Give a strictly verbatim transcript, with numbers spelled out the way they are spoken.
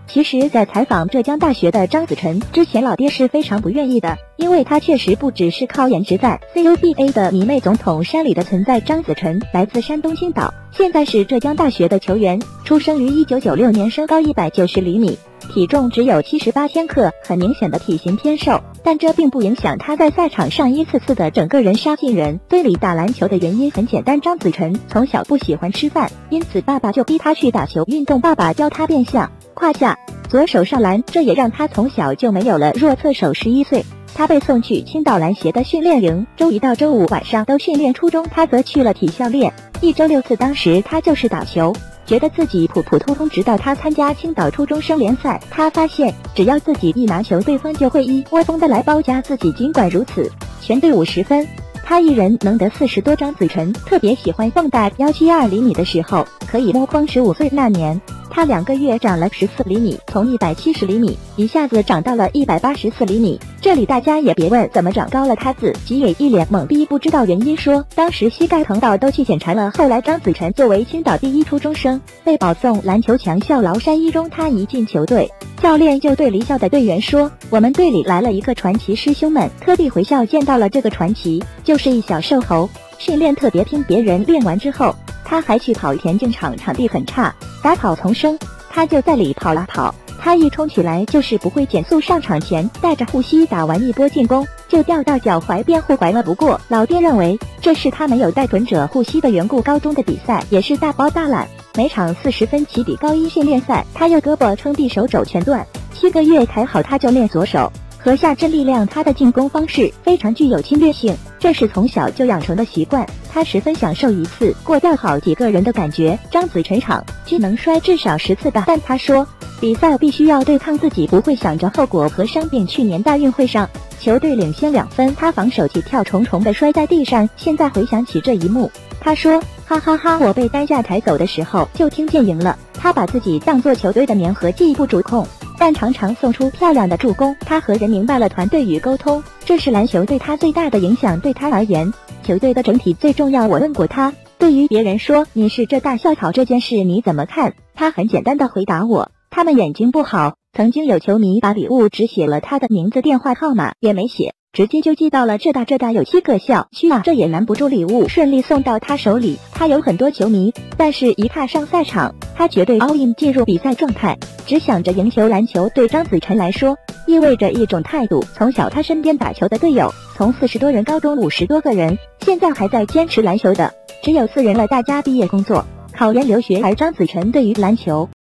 其实，在采访浙江大学的张子晨之前，老爹是非常不愿意的，因为他确实不只是靠颜值在 C U B A 的迷妹总统山里的存在。张子晨来自山东青岛，现在是浙江大学的球员，出生于一九九六年，身高一百九十厘米，体重只有七十八千克，很明显的体型偏瘦，但这并不影响他在赛场上一次次的整个人杀进人。队里打篮球的原因很简单，张子晨从小不喜欢吃饭，因此爸爸就逼他去打球运动，爸爸教他变向、胯下、左手上篮，这也让他从小就没有了弱侧手。十一岁，他被送去青岛篮协的训练营，周一到周五晚上都训练。初中他则去了体校练，一周六次。当时他就是打球，觉得自己普普通通，直到他参加青岛初中生联赛，他发现只要自己一拿球，对方就会一窝蜂的来包夹自己。尽管如此，全队五十分，他一人能得四十多。张子晨特别喜欢蹦跶，幺七二厘米的时候可以摸框。十五岁那年，他两个月长了十四厘米，从一百七十厘米一下子长到了一百八十四厘米。这里大家也别问怎么长高了，他自己也一脸懵逼，不知道原因，说当时膝盖疼到都去检查了。后来张子晨作为青岛第一初中生，被保送篮球强校崂山一中。他一进球队，教练就对离校的队员说，我们队里来了一个传奇，师兄们特地回校见到了这个传奇，就是一小瘦猴，训练特别拼。别人练完之后，他还去跑田径场，场地很差，打草丛生，他就在里跑啊跑。他一冲起来就是不会减速，上场前带着护膝，打完一波进攻就掉到脚踝边护踝了。不过老爹认为这是他没有带臀者护膝的缘故。高中的比赛也是大包大揽，每场四十分起比。高一训练赛他右胳膊撑地，手肘全断，七个月才好。他就练左手和下肢力量，他的进攻方式非常具有侵略性，这是从小就养成的习惯。他十分享受一次过掉好几个人的感觉。张子晨场均能摔至少十次吧，但他说比赛必须要对抗自己，不会想着后果和伤病。去年大运会上，球队领先两分，他防守起跳，重重的摔在地上。现在回想起这一幕，他说哈哈哈，我被担架抬走的时候就听见赢了。他把自己当作球队的粘合剂，不主控，但常常送出漂亮的助攻。他和人明白了团队与沟通，这是篮球对他最大的影响。对他而言，球队的整体最重要。我问过他，对于别人说你是浙大校草这件事你怎么看？他很简单的回答我，他们眼睛不好。曾经有球迷把礼物只写了他的名字，电话号码也没写，直接就寄到了浙大。浙大有七个校区啊，这也难不住礼物顺利送到他手里。他有很多球迷，但是一踏上赛场，他绝对 all in 进入比赛状态，只想着赢球。篮球对张子晨来说意味着一种态度。从小他身边打球的队友从四十多人，高中五十多个人，现在还在坚持篮球的只有四人了。大家毕业工作、考研、留学，而张子晨对于篮球